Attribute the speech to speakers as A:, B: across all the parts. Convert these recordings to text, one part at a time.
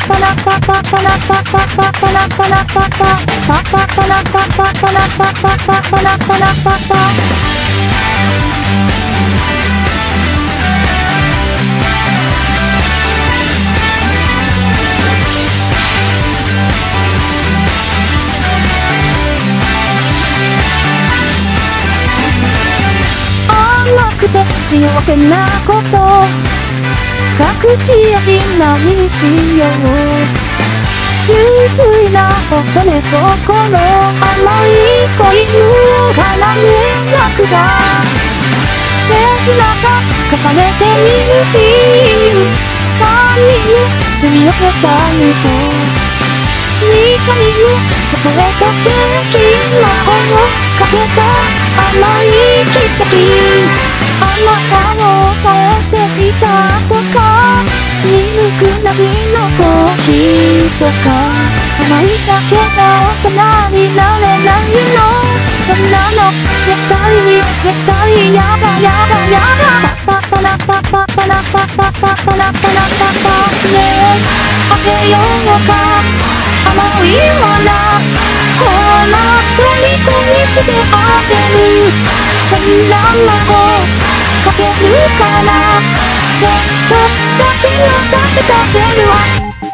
A: 幸せなこと隠し味何しよう。純粋な乙女心甘い恋の叶えなくちゃ。切なさ重ねてみる日三人積み上げたのと二人のチョコレートケーキ魔法をかけた甘い奇跡。甘さを抑えていたとか鈍くなしのコーヒーとか甘いだけじゃ大人になれないの。そんなの絶対やだやだやだ。パパパラパパパラパパパパラパラパパねえあげようか甘いものこんな虜にしてあげる。そんな孫かけるからちょっとだけ渡してあげるわ。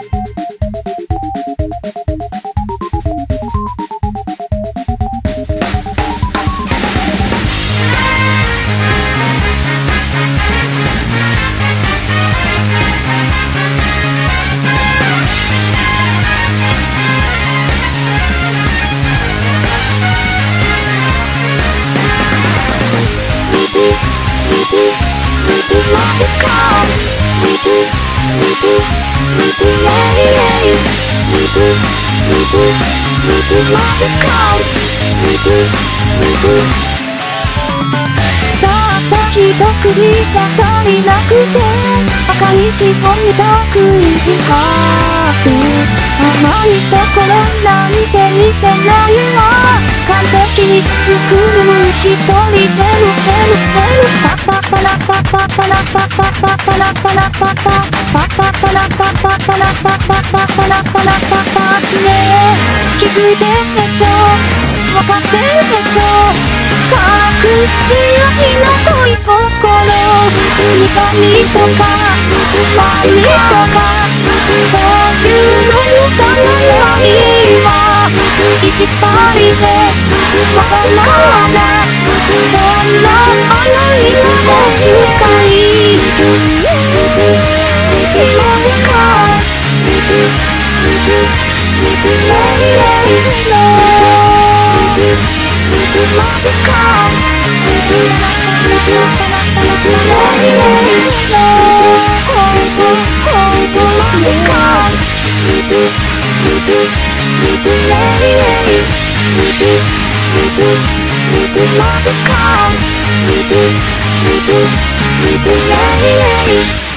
A: たった一口が足りなくて赤いシフォンみたくいかって甘いところなんて見せないわ。完璧に作る一人でパパパラパパパラパパパパラパラパパパパパラパパパラパパパパラパラパパねえ気づいてるでしょわかってるでしょ隠し味の恋心苦味とか酸味とかそういうの歌うよりは一杯でわからないそんな甘い気持ちがいい気持ちがMagic